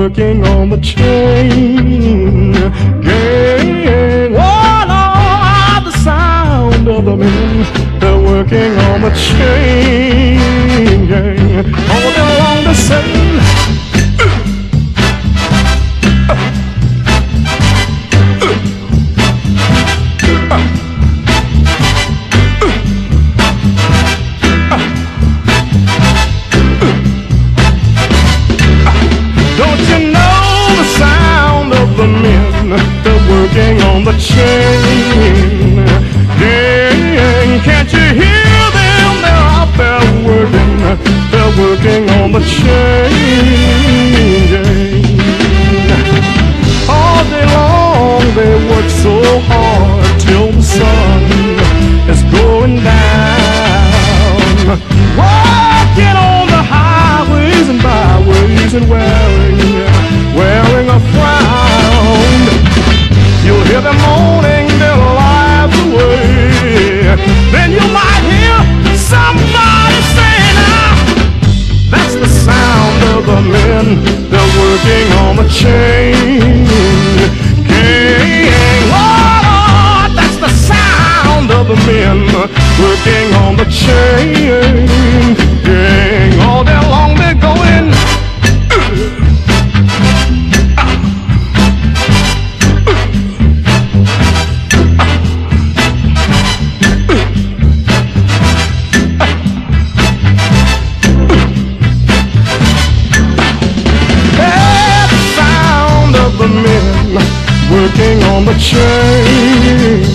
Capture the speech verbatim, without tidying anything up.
working on the chain gang. Oh Lord, the sound of the men, they're working on the chain gang. All day long they say, working on the chain gang. Can't you hear them? They're out there working. They're working on the chain gang. All day long they work so hard till the sun is going down. Working on the highways and byways and wearing, wearing a frown. You'll hear them moaning their lives away. Then you might hear somebody say, now, that's the sound of the men. They're working on the chain gang. Oh Lord, that's the sound of the men working on the chain gang. All day long they're going. Working on the chain